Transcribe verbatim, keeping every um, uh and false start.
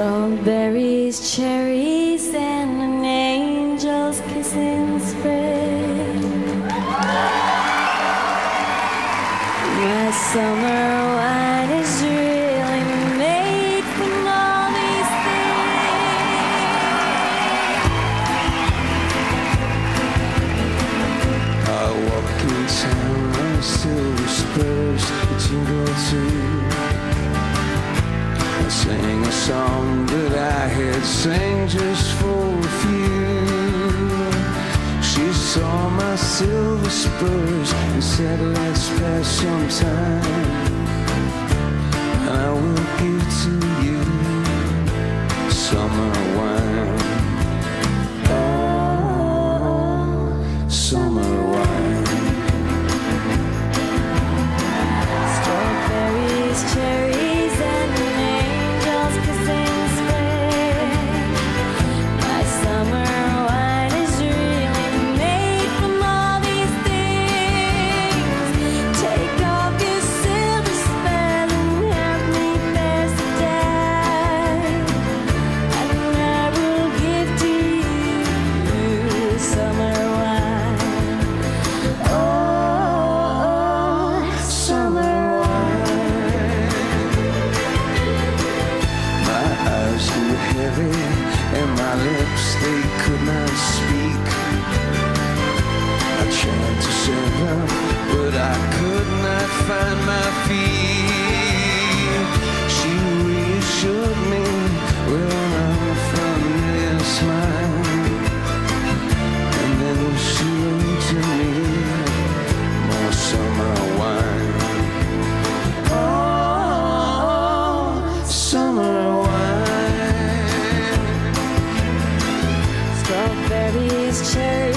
Strawberries, cherries, and an angel's kiss in spring. My summer wine is really made from all these things. I walk in town on silver spurs, jingle too. I sang a song that I had sang just for a few. She saw my silver spurs and said, let's pass some time, and I will give to you summer wine. Oh, summer wine. Strawberries, cherries, and an angel's kiss in spring. My summer wine is really made from all these things. Take off your silver spell and help me pass the time, and I will give to you summer wine. Oh, summer wine. My eyes grew heavy and my lips, they could not speak. I tried to stand up, but I could not find my feet. She reassured me with an unfamiliar smile, and then she wrote to me more summer wine. Oh, summer wine. Strawberries, cherries,